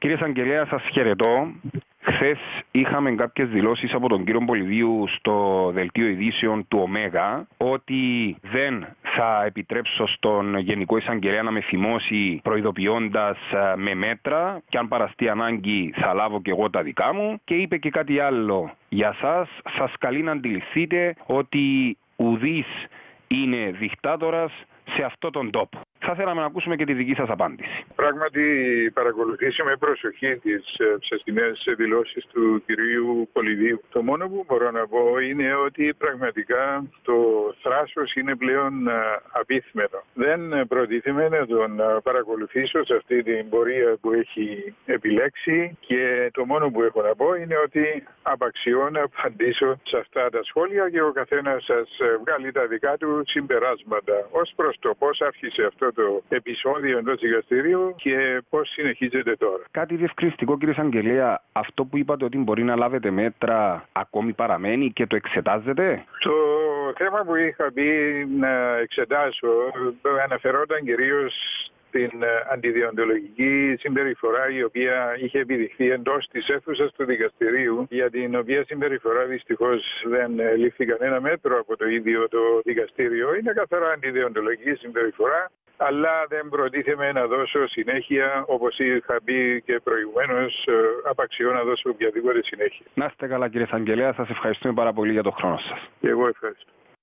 Κύριε Εισαγγελέα, σας χαιρετώ. Χθες είχαμε κάποιες δηλώσεις από τον κύριο Πολυδίου στο δελτίο ειδήσεων του ΟΜΕΓΑ ότι δεν θα επιτρέψω στον Γενικό Εισαγγελέα να με φημώσει προειδοποιώντας με μέτρα και αν παραστεί ανάγκη θα λάβω και εγώ τα δικά μου, και είπε και κάτι άλλο για σας καλεί να αντιληφθείτε ότι ουδής είναι δικτάτορας σε αυτόν τον τόπο. Θα θέλαμε να ακούσουμε και τη δική σας απάντηση. Πράγματι, παρακολουθήσει με προσοχή τις ψευτινές δηλώσεις του κυρίου Πολυδίου. Το μόνο που μπορώ να πω είναι ότι πραγματικά το θράσος είναι πλέον απίθμενο. Δεν προτίθεμαι να τον παρακολουθήσω σε αυτή την πορεία που έχει επιλέξει και το μόνο που έχω να πω είναι ότι απαξιώ να απαντήσω σε αυτά τα σχόλια και ο καθένας σας βγάλει τα δικά του συμπεράσματα ως προς το πώς άρχισε αυτό το επεισόδιο εντός δικαστηρίου και πώς συνεχίζεται τώρα. Κάτι διευκρινιστικό, κύριε Εισαγγελέα, αυτό που είπατε ότι μπορεί να λάβετε μέτρα ακόμη παραμένει και το εξετάζετε? Το θέμα που είχα πει να εξετάσω αναφερόταν κυρίως την αντιδιοντολογική συμπεριφορά η οποία είχε επιδειχθεί εντός της αίθουσας του δικαστηρίου, για την οποία συμπεριφορά δυστυχώς δεν λήφθη κανένα μέτρο από το ίδιο το δικαστήριο. Είναι καθαρά αντιδιοντολογική συμπεριφορά, αλλά δεν προτίθεμαι να δώσω συνέχεια, όπως είχα πει και προηγουμένως, απαξιώ να δώσω οποιαδήποτε συνέχεια. Να είστε καλά, κύριε Εισαγγελέα, σας ευχαριστούμε πάρα πολύ για τον χρόνο σας. Και εγώ ευχαριστώ.